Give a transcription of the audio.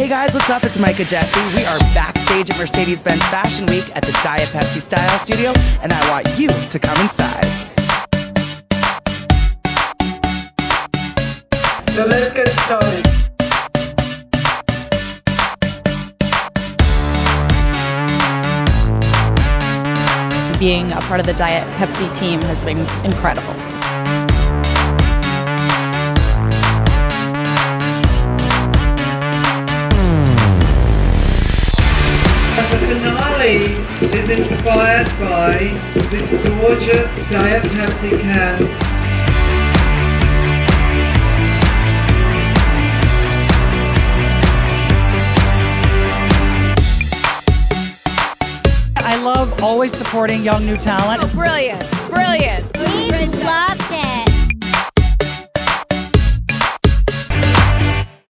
guys, what's up? It's Micah Jesse. We are backstage at Mercedes-Benz Fashion Week at the Diet Pepsi Style Studio, and I want you to come inside. So let's get started. Being a part of the Diet Pepsi team has been incredible. The finale is inspired by this gorgeous Diet Pepsi can. I love always supporting young new talent. Oh, brilliant, brilliant. We love